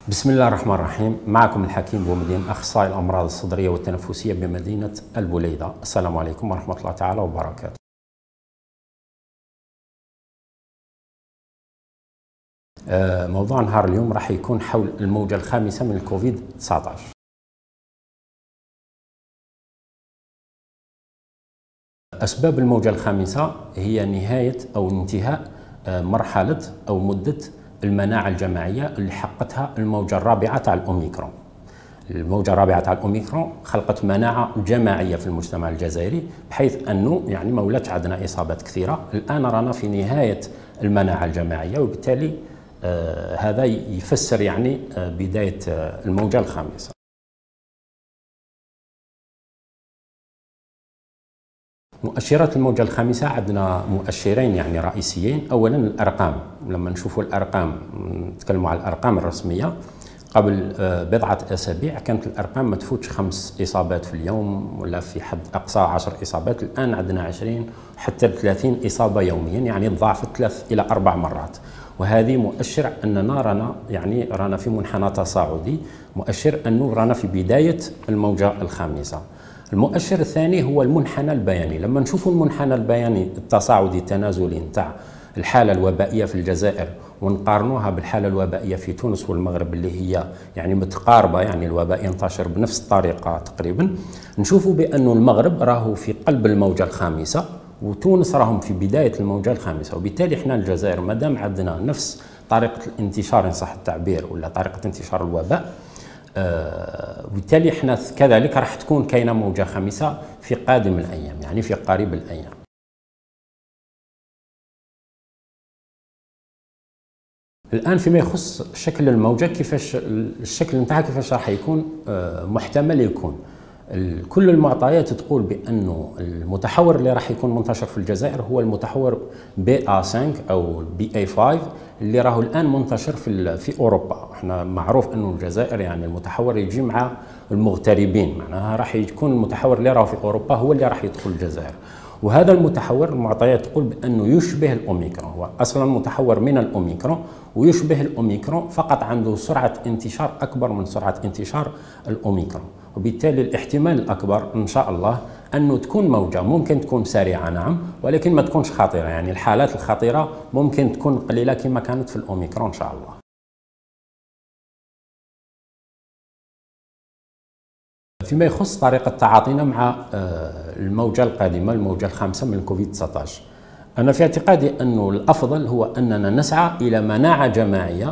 بسم الله الرحمن الرحيم. معكم الحكيم بومدين، أخصائي الأمراض الصدرية والتنفسية بمدينة البوليدة. السلام عليكم ورحمة الله تعالى وبركاته. موضوع نهار اليوم راح يكون حول الموجة الخامسة من الكوفيد 19. أسباب الموجة الخامسة هي نهاية أو انتهاء مرحلة أو مدة المناعة الجماعية اللي حققتها الموجة الرابعة تاع الأوميكرون. الموجة الرابعة تاع الأوميكرون خلقت مناعة جماعية في المجتمع الجزائري، بحيث أنه ما ولاتش عندنا إصابات كثيرة. الآن رانا في نهاية المناعة الجماعية، وبالتالي هذا يفسر بداية الموجة الخامسة. مؤشرات الموجة الخامسة عندنا مؤشرين رئيسيين. أولا الأرقام، لما نشوفوا الأرقام نتكلموا على الأرقام الرسمية. قبل بضعة أسابيع كانت الأرقام ما تفوتش 5 إصابات في اليوم، ولا في حد أقصى 10 إصابات. الآن عندنا 20 حتى 30 إصابة يوميا، تضاعفت 3 إلى 4 مرات. وهذه مؤشر أننا رانا في منحنى تصاعدي، مؤشر أنه رانا في بداية الموجة الخامسة. المؤشر الثاني هو المنحنى البياني. لما نشوفوا المنحنى البياني التصاعدي التنازلي نتاع الحالة الوبائية في الجزائر ونقارنوها بالحالة الوبائية في تونس والمغرب اللي هي متقاربة، الوباء ينتشر بنفس الطريقة تقريبا، نشوفوا بأن المغرب راهو في قلب الموجة الخامسة وتونس راهم في بداية الموجة الخامسة. وبالتالي احنا الجزائر مادام عندنا نفس طريقة الانتشار إن صح التعبير، ولا طريقة انتشار الوباء، وبالتالي احنا كذلك راح تكون كاينه موجه خامسه في قادم الايام، في قريب الايام. الان فيما يخص شكل الموجه، كيفاش الشكل نتاعها، كيفاش راح يكون محتمل يكون. كل المعطيات تقول بانه المتحور اللي راح يكون منتشر في الجزائر هو المتحور BA5 او BA5 اللي راهو الان منتشر في اوروبا. احنا معروف انه الجزائر المتحور يجي مع المغتربين، معناها راح يكون المتحور اللي راهو في اوروبا هو اللي راح يدخل الجزائر. وهذا المتحور المعطيات تقول بانه يشبه الاوميكرون، هو اصلا متحور من الاوميكرون ويشبه الاوميكرون، فقط عنده سرعه انتشار اكبر من سرعه انتشار الاوميكرون. وبالتالي الاحتمال الاكبر ان شاء الله انه تكون موجه ممكن تكون سريعه نعم، ولكن ما تكونش خطيره. الحالات الخطيره ممكن تكون قليله كما كانت في الاوميكرون ان شاء الله. فيما يخص طريقة تعاطينا مع الموجة القادمة، الموجة الخامسة من الكوفيد 19، أنا في اعتقادي أنه الأفضل هو أننا نسعى إلى مناعة جماعية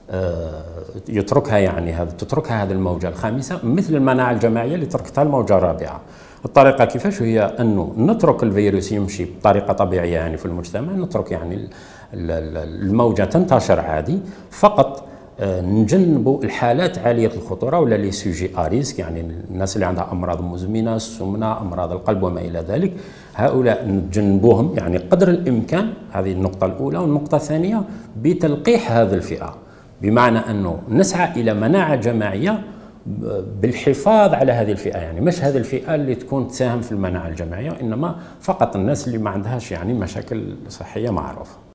تتركها هذه الموجة الخامسة مثل المناعة الجماعية اللي تركتها الموجة الرابعة. الطريقة كيفاش هي أنه نترك الفيروس يمشي بطريقة طبيعية في المجتمع، نترك الموجة تنتشر عادي، فقط نجنبوا الحالات عاليه الخطوره ولا لي سوجي اريسك، الناس اللي عندها امراض مزمنه، السمنه، امراض القلب وما الى ذلك. هؤلاء نجنبوهم قدر الامكان. هذه النقطه الاولى. والنقطه الثانيه بتلقيح هذه الفئه، بمعنى انه نسعى الى مناعه جماعيه بالحفاظ على هذه الفئه، مش هذه الفئه اللي تكون تساهم في المناعه الجماعيه، انما فقط الناس اللي ما عندهاش مشاكل صحيه معروفه.